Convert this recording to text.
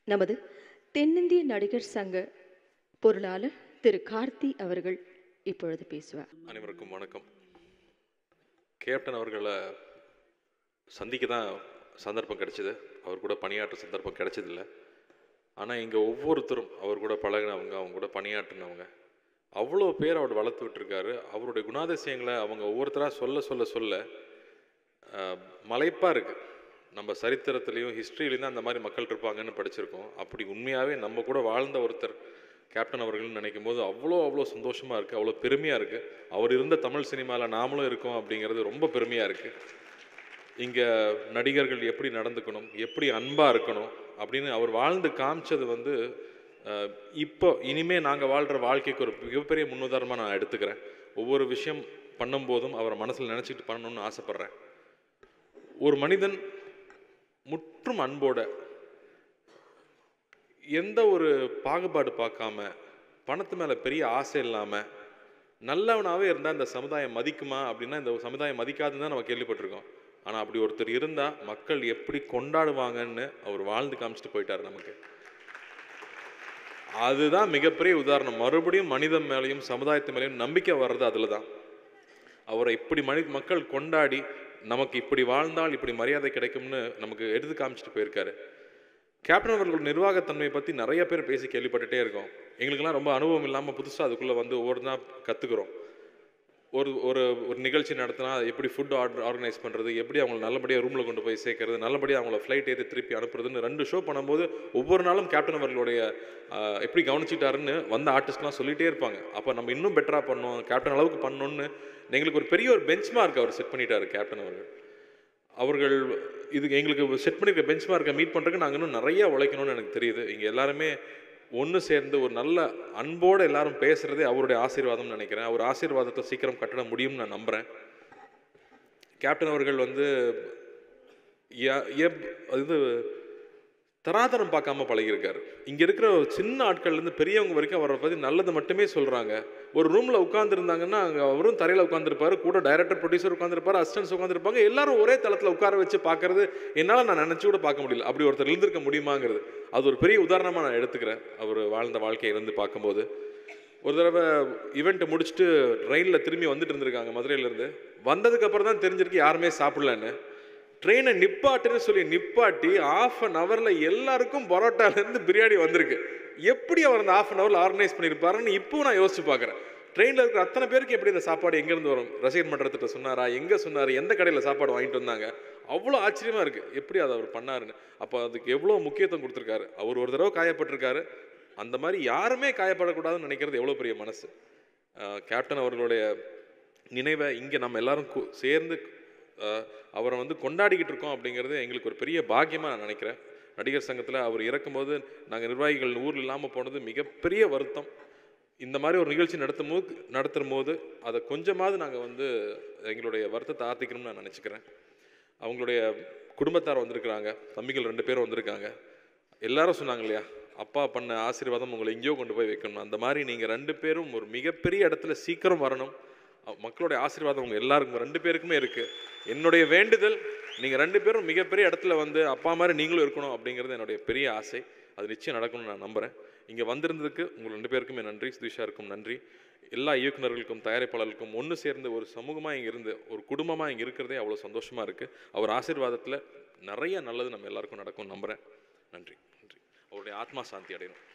நமது தென்னிந்திய நடிகர் சங்க பொருளாளர் திரு கார்த்தி அவர்கள் இப்பொழுது பேசுவார். அனைவருக்கும் வணக்கம். கேப்டன் அவர்களை சந்திக்க தான் சந்தர்ப்பம் கிடைச்சிது. அவர் கூட பணியாற்ற சந்தர்ப்பம் கிடைச்சதில்லை. ஆனால் இங்கே ஒவ்வொருத்தரும் அவர் கூட பழகினவங்க, அவங்க கூட பணியாற்றினவங்க, அவ்வளோ பேர் அவர் வளர்த்து விட்டுருக்காரு. அவருடைய குணாதிசயங்களை அவங்க ஒவ்வொருத்தராக சொல்ல சொல்ல சொல்ல மலைப்பாக இருக்குது. நம்ம சரித்திரத்துலேயும் ஹிஸ்ட்ரியிலையும் தான் அந்த மாதிரி மக்கள் இருப்பாங்கன்னு படிச்சிருக்கோம். அப்படி உண்மையாகவே நம்ம கூட வாழ்ந்த ஒருத்தர் கேப்டன் அவர்கள்னு நினைக்கும் போது அவ்வளோ சந்தோஷமாக இருக்குது, அவ்வளோ பெருமையாக இருக்குது. அவர் இருந்த தமிழ் சினிமாவில் நாமளும் இருக்கோம் அப்படிங்கிறது ரொம்ப பெருமையாக இருக்குது. இங்கே நடிகர்கள் எப்படி நடந்துக்கணும், எப்படி அன்பாக இருக்கணும் அப்படின்னு அவர் வாழ்ந்து காமிச்சது இப்போ இனிமேல் நாங்கள் வாழ்கிற வாழ்க்கைக்கு ஒரு மிகப்பெரிய முன்னுதாரணமாக நான் எடுத்துக்கிறேன். ஒவ்வொரு விஷயம் பண்ணும்போதும் அவரை மனசில் நினச்சிக்கிட்டு பண்ணணும்னு ஆசைப்பட்றேன். ஒரு மனிதன் முற்றும் அன்போட, எந்த ஒரு பாகுபாடு பார்க்காம, பணத்து மேலே பெரிய ஆசை இல்லாமல் நல்லவனாகவே இருந்தால் இந்த சமுதாயம் மதிக்குமா அப்படின்னா இந்த சமுதாயம் மதிக்காதுன்னு தான் நம்ம கேள்விப்பட்டிருக்கோம். ஆனால் அப்படி ஒருத்தர் இருந்தால் மக்கள் எப்படி கொண்டாடுவாங்கன்னு அவர் வாழ்ந்து காமிச்சிட்டு போயிட்டார் நமக்கு. அதுதான் மிகப்பெரிய உதாரணம். மறுபடியும் மனிதன் மேலேயும் சமுதாயத்து மேலேயும் நம்பிக்கை வர்றது அதில் தான். அவரை இப்படி மக்கள் கொண்டாடி நமக்கு இப்படி வாழ்ந்தால் இப்படி மரியாதை கிடைக்கும்னு நமக்கு எடுத்து காமிச்சிட்டு போயிருக்காரு. கேப்டன் அவர்கள் நிர்வாகத்தன்மையை பற்றி நிறைய பேர் பேசி கேள்விப்பட்டுட்டே இருக்கோம். எங்களுக்கெல்லாம் ரொம்ப அனுபவம் இல்லாமல் புதுசாக அதுக்குள்ளே ஒவ்வொரு நாள் கற்றுக்குறோம். ஒரு ஒரு ஒரு நிகழ்ச்சி நடத்தினா எப்படி ஃபுட் ஆர்கனைஸ் பண்ணுறது, எப்படி அவங்களை நல்லபடியாக ரூமில் கொண்டு போய் சேர்க்கறது, நல்லபடியாக அவங்கள ஃப்ளைட் ஏற்றி திருப்பி அனுப்புறதுன்னு 2 ஷோ பண்ணும்போது ஒவ்வொரு நாளும் கேப்டன் அவர்களுடைய எப்படி கவனிச்சிட்டாருன்னு வந்த ஆர்டிஸ்ட்லாம் சொல்லிகிட்டே இருப்பாங்க. அப்போ நம்ம இன்னும் பெட்டராக பண்ணோம், கேப்டன் அளவுக்கு பண்ணணுன்னு எங்களுக்கு ஒரு பெரிய ஒரு பெஞ்ச் மார்க் அவர் செட் பண்ணிட்டார். கேப்டன் அவர்கள் இது எங்களுக்கு செட் பண்ணியிருக்க பெஞ்ச் மார்க்கை மீட் பண்ணுறதுக்கு நாங்கள் இன்னும் நிறையா உழைக்கணும்னு எனக்கு தெரியுது. இங்கே எல்லாருமே ஒன்று சேர்ந்து ஒரு நல்ல அன்போடு எல்லாரும் பேசுகிறதே அவருடைய ஆசீர்வாதம்னு நினைக்கிறேன். அவர் ஆசீர்வாதத்தை சீக்கிரம் கட்டிட முடியும்னு நான் நம்புகிறேன். கேப்டன் அவர்கள் தராதரம் பார்க்காம பழகியிருக்காரு. இங்கே இருக்கிற சின்ன ஆட்கள்லேருந்து பெரியவங்க வரைக்கும் அவரை பற்றி நல்லது மட்டுமே சொல்கிறாங்க. ஒரு ரூமில் உட்காந்துருந்தாங்கன்னா அங்கே அவரும் தரையில் உட்காந்துருப்பார், கூட டைரக்டர் ப்ரொடியூசர் உட்காந்துருப்பார், அசிஸ்டன்ஸ் உட்காந்துருப்பாங்க. எல்லாரும் ஒரே தளத்தில் உட்கார வச்சு பார்க்கறது என்னால் நான் நினச்சி கூட பார்க்க முடியல. அப்படி ஒருத்தர் இருந்திருக்க முடியுமாங்கிறது அது ஒரு பெரிய உதாரணமாக நான் எடுத்துக்கிறேன். அவர் வாழ்ந்த வாழ்க்கையை இருந்து பார்க்கும்போது ஒரு தடவை ஈவெண்ட்டை முடிச்சுட்டு ட்ரெயினில் திரும்பி வந்துட்டு இருந்திருக்காங்க மதுரையிலேருந்து. வந்ததுக்கப்புறம் தான் தெரிஞ்சிருக்கு யாருமே சாப்பிடலன்னு. ட்ரெயினை நிப்பாட்டுன்னு சொல்லி நிப்பாட்டி 1/2 hourல எல்லாருக்கும் பரோட்டாலேருந்து பிரியாணி வந்திருக்கு. எப்படி அவர் அந்த 1/2 hourல ஆர்கனைஸ் பண்ணியிருப்பாருன்னு இப்போவும் நான் யோசிச்சு பார்க்குறேன். ட்ரெயினில் இருக்கிற அத்தனை பேருக்கு எப்படி இந்த சாப்பாடு எங்கேருந்து வரும்? ரசிகர் மன்றத்திட்ட சொன்னாரா, எங்கே சொன்னார், எந்த கடையில் சாப்பாடு வாங்கிட்டு வந்தாங்க? அவ்வளோ ஆச்சரியமாக இருக்குது எப்படி அதை அவர் பண்ணாருன்னு. அப்போ அதுக்கு எவ்வளோ முக்கியத்துவம் கொடுத்துருக்காரு. அவர் ஒரு தடவை காயப்பட்டிருக்காரு. அந்த மாதிரி யாருமே காயப்படக்கூடாதுன்னு நினைக்கிறது எவ்வளோ பெரிய மனசு. கேப்டன் அவர்களுடைய நினைவை இங்கே நம்ம எல்லாரும் சேர்ந்து அவரை கொண்டாடிக்கிட்டு இருக்கோம் அப்படிங்கிறது எங்களுக்கு ஒரு பெரிய பாக்கியமாக நான் நினைக்கிறேன். நடிகர் சங்கத்தில் அவர் இறக்கும்போது நாங்கள் நிர்வாகிகள் ஊரில் இல்லாமல் போனது மிகப்பெரிய வருத்தம். இந்த மாதிரி ஒரு நிகழ்ச்சி நடத்தும் போது அதை கொஞ்சமாவது நாங்கள் எங்களுடைய வருத்தத்தை ஆற்றிக்கணும்னு நான் நினச்சிக்கிறேன். அவங்களுடைய குடும்பத்தார் வந்திருக்கிறாங்க, தம்பிகள் 2 பேரும் வந்திருக்காங்க. எல்லாரும் சொன்னாங்க இல்லையா, அப்பா பண்ண ஆசீர்வாதம் உங்களை எங்கேயோ கொண்டு போய் வைக்கணும். அந்த மாதிரி நீங்கள் 2 பேரும் ஒரு மிகப்பெரிய இடத்துல சீக்கிரம் வரணும். மக்களுடைய ஆசீர்வாதம் உங்கள் எல்லாருக்கும் 2 பேருக்குமே இருக்குது. என்னுடைய வேண்டுதல் நீங்கள் 2 பேரும் மிகப்பெரிய இடத்துல அப்பா மாதிரி நீங்களும் இருக்கணும் அப்படிங்கிறது என்னுடைய பெரிய ஆசை. அது நிச்சயம் நடக்கணும்னு நான் நம்புகிறேன். இங்கே வந்திருந்ததுக்கு உங்கள் 2 பேருக்குமே நன்றி. சுதீஷாருக்கும் நன்றி. எல்லா இயக்குநர்களுக்கும் தயாரிப்பாளர்களுக்கும் ஒன்று சேர்ந்து ஒரு சமூகமாக இங்கே இருந்து ஒரு குடும்பமாக இங்கே இருக்கிறதே அவ்வளோ சந்தோஷமாக இருக்குது. அவர் ஆசீர்வாதத்தில் நிறைய நல்லது நம்ம எல்லாருக்கும் நடக்கும்னு நம்புகிறேன். நன்றி. அவருடைய ஆத்மா சாந்தி அடையணும்.